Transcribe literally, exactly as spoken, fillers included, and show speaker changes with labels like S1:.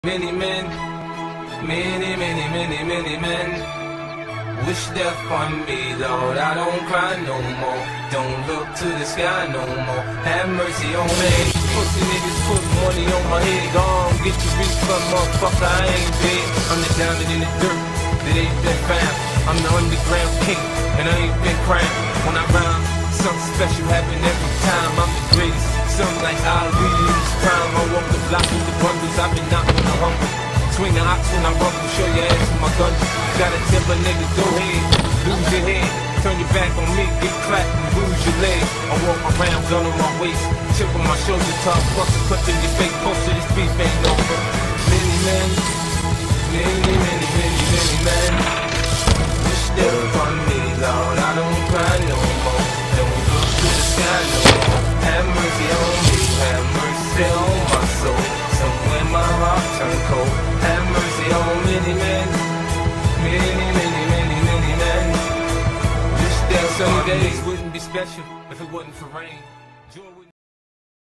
S1: Many men, many, many, many, many men wish death on me, Lord. I don't cry no more, don't look to the sky no more. Have mercy on me. Pussy niggas put money on my head, gone get your refund, motherfucker. I ain't dead. I'm the diamond in the dirt that ain't been found. I'm the underground king, and I ain't been crying. When I rhyme, something special happen every time. I'm the greatest, something like Ali in this prime. I walk the block with the bundles, I've been knocking on the humble. Swing the ox when I rumble, show your ass with my gun. Gotta tell a nigga, go ahead, lose your head. Turn your back on me, get clapped and lose your leg. I walk around, gun on my waist, chip on my shoulder, top, bust a clip in your face. Most of this beef ain't over. Many men, many, many, many, many men wish they were on me, Lord. I don't cry no more, don't look to the sky no more. Have mercy on me, have mercy on my soul. Somewhere my heart turned cold. Have mercy on many men, many, many, many, many men. Wish that some days wouldn't be special if it wasn't for rain.